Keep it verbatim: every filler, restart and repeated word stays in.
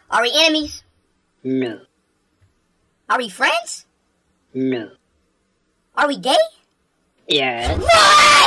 Are we enemies? No. Are we friends? No. Are we gay? Yes. What?